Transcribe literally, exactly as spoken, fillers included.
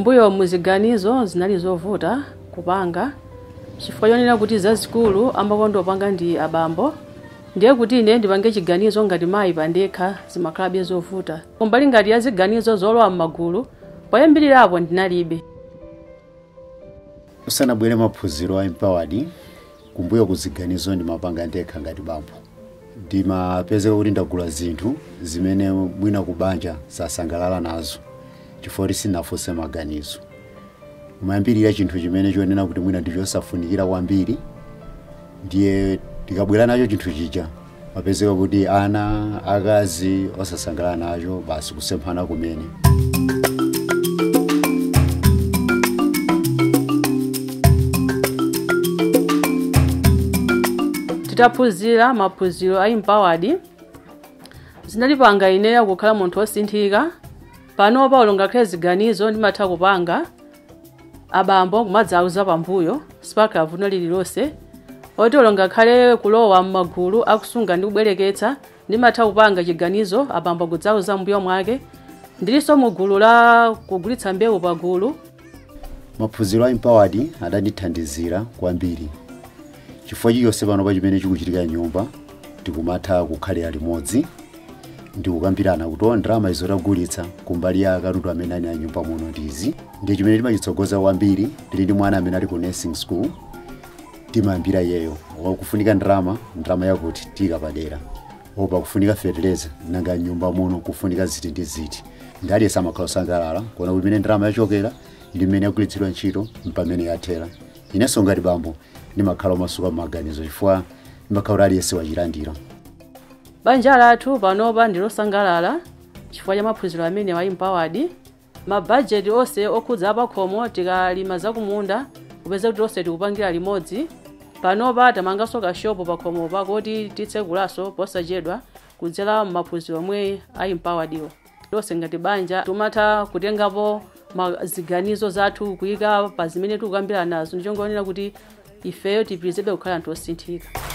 Kumbuyo muziganizo zinali zovuta kupanga chifukwa chonena kuti zazikulu amakondo opanga ndi abambo, ndiye kuti ine ndipange chiganizo ngati mayi pandekha zimakhala zovuta. Kumbali ngati ya ziganizo zolowa m'magulu poyambirirapo ndinalibe. Usanabwere maphunziro a empowered, kumbuyo kuziganizo ndimapanga ndekha ngati bambo. Ndimapezeka kuti ndagula zinthu zimene mwina kubanja sasangalala nazo chifukwa sinafunse maganizo. Mayambirira chinthu chimene chonena kuti mwina ndichosafunikira kwambiri, ndiye ndikabwera nacho chinthu chija mapezeka kuti ana akazi osasangalala nacho basi kusemphana kumene. Titaphunzira maphunziro a empowered zinalipanga ineyo kukhala munthu osinthika. Pano paulo ngakhale ziganizo ndimatha kupanga abambo kumadzauza pambuyo sipaka vuno lililonse. Otolo ngakhale kulowa m'magulu akusunga ndi kubwereketsa ndimatha kupanga chiganizo abambo kudzauza mbuyo mwake. Ndilinso mu gulu la kugulitsa mbewu pagulu. Maphunziro a empowered adandithandizira kwambiri chifukwa chiyonse pano pa chimene chikuchitika nyumba tikumatha kukhalira limodzi ndikukambirana kuti ndrama izo tagulitsa kumbali ya katundu amene ali nyumba muno ndizi. Ndiye chimene timachitsogoza kwambiri ndili ndi mwana amene ali ku nursing school, timayambira iyeyo wakufunika ndrama ndrama yakuti tika padera, opa kufunika fertilizer nanga nyumba muno kufunika ziti ndi ziti. Ndali samakhala osangalala kuona kuti imene ndrama yachokera ndi imene yagulitsidwa ntchito mpamene yathera. Inenso ngati bambo ndimakhala masuka maganizo chifukwa ndimakhala aliyense wachilandira. Banja lathu panopa ndilosangalala chifukwa cha maphunziro amene wa empowered. Mabudget onse okhudza apakhomo tikalima zakumunda kupeza kuti onse tikupangira limodzi. Panopa tamanganso kashopo pakhomo pakoti titsegulaso posachedwa kudzera maphunziro omwe a empowered iwo. Lonse ngati banja tumatha kutengapo ziganizo zathu kuyika pa zimene tikukambira nazo, ndichongonera kuti ifeyo tipitirize kukhala anthu osinthika.